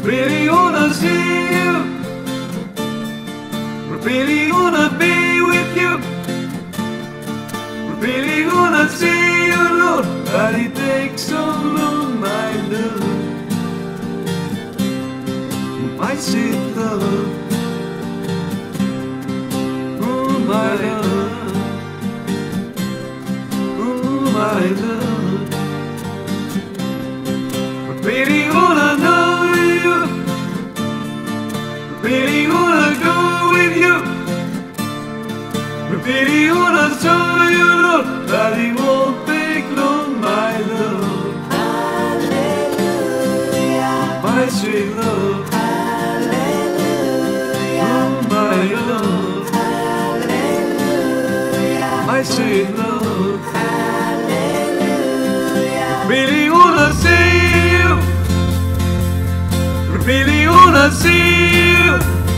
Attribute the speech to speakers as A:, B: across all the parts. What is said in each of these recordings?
A: really wanna see you. Really wanna be with you. Really wanna see you, Lord. But it takes so long, my love. My sweet love. Oh, my love. Oh, my love. Really wanna know you. Really wanna go with you. Really wanna show you, Lord, but it won't take long, my love. Hallelujah. My sweet love. Hallelujah. Oh, my love. Hallelujah. My sweet love. Hallelujah. Really wanna see you. Really wanna see you.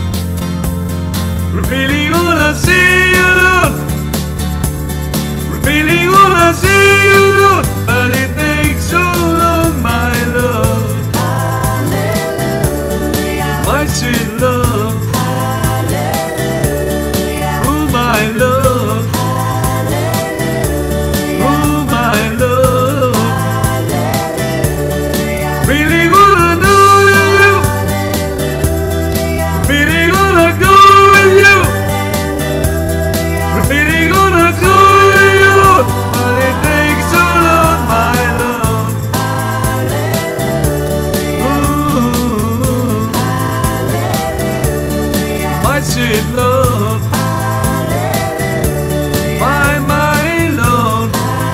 A: Really wanna see you, Lord. Really wanna see you, Lord. But it takes so long, my love. Hallelujah. My sweet love. Hallelujah. Oh, my love. Hallelujah. Oh, my love. Hallelujah. Really wanna know you. Really wanna go with you. Really gonna go with you, but it takes so long, my love. Ooh, my sweet love. My love.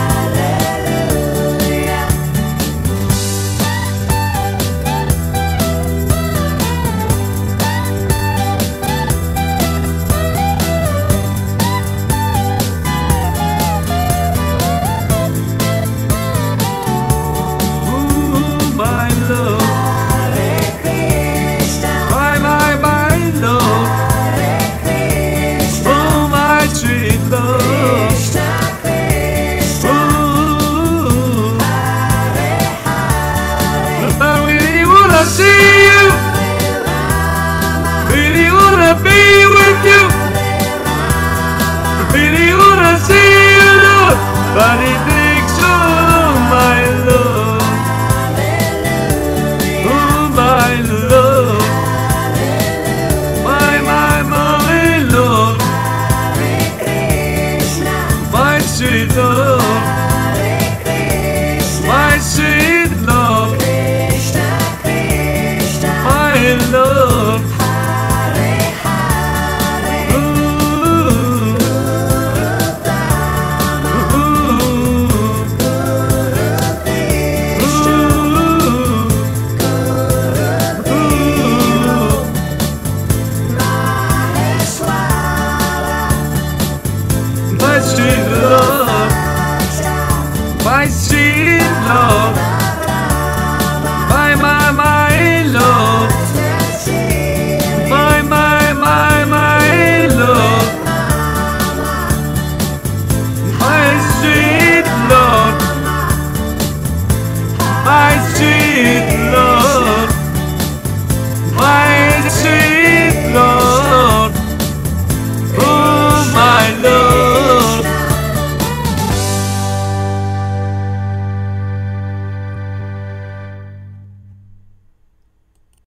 A: See you. Really wanna be with you. Really wanna see you, Lord. But it takes so long, my love. Oh, my love. My love. My sweet love. My sweet love. Love. Hare Hare. Ooh. My sweet love. My sweet love.